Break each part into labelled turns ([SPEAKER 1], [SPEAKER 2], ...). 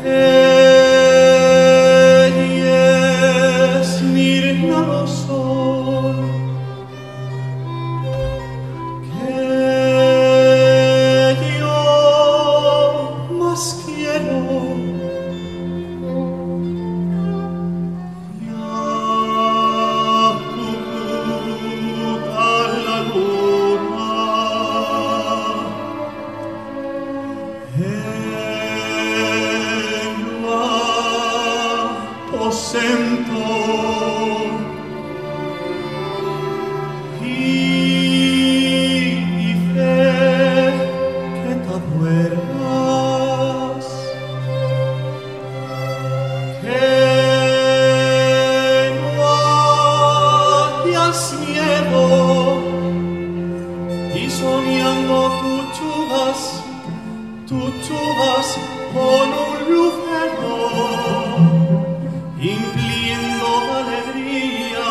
[SPEAKER 1] Ella es Mirna lo sol, que yo más quiero. Ya cucuta la luna, aposento y dice que te duermas, que no hayas miedo, y soñando tú chugas con un lucero, impliendo alegría,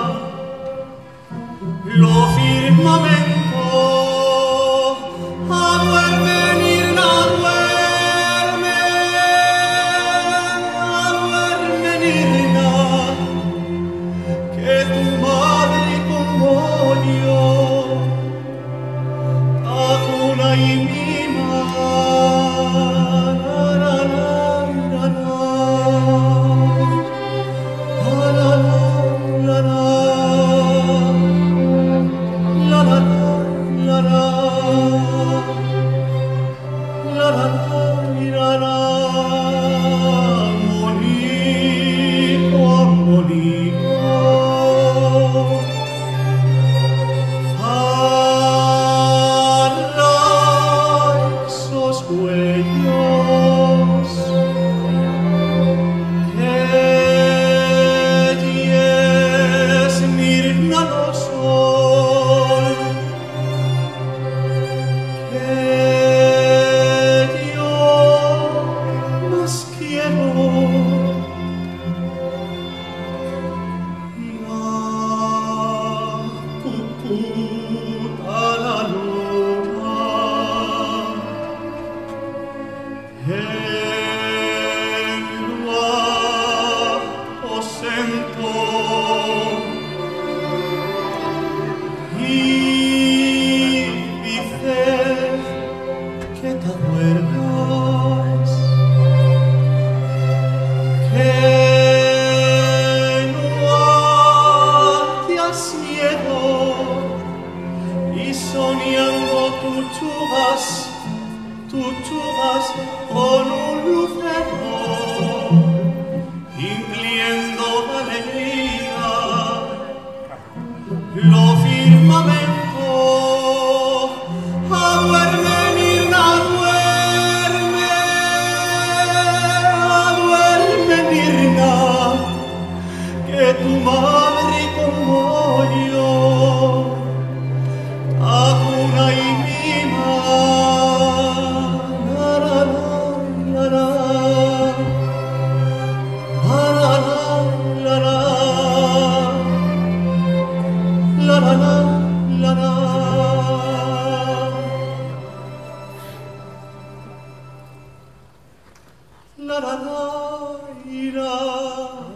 [SPEAKER 1] lo firmamento a duerme, Mirna, Mirna, que tu madre con molio acuna y mima. Y dice que te duermas, que no hayas miedo, y soñando tú chugas con un lucero, impliendo alegría, lo firmamento a duerme, Mirna, duerme, Mirna, que tu madre con molio acuna y mima. La la la la la